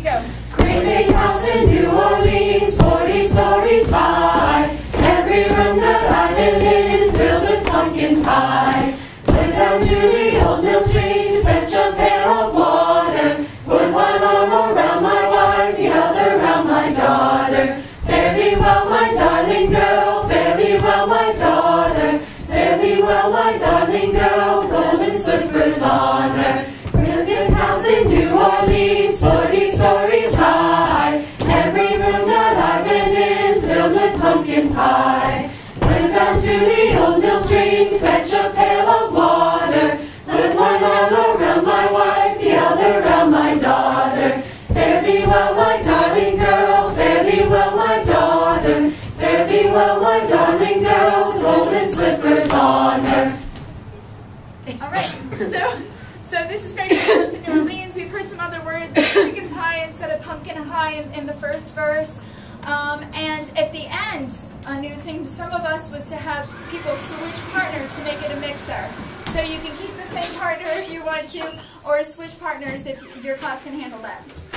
go. Great big house in New Orleans, 40 stories high. Every room that I've been in filled with pumpkin pie. Went down to the old mill street to fetch a pail of water. Put one arm around my wife, the other around my daughter. Fare thee well, my darling girl, fare thee well, my daughter. Fare thee well, my darling girl, golden slippers on her. Brilliant house in New Orleans, 40 stories high. Every room that I've been in's filled with pumpkin pie. Went down to the old mill stream to fetch a pail of water. Put one arm around my wife, the other around my daughter. Fare thee well, my darling girl, fare thee well, my daughter. Fare thee well, my darling girl, golden slippers on her. All right, so this is very famous in New Orleans. We've heard some other words, chicken pie instead of pumpkin pie in the first verse. And at the end, a new thing to some of us was to have people switch partners to make it a mixer. So you can keep the same partner if you want to, or switch partners if your class can handle that.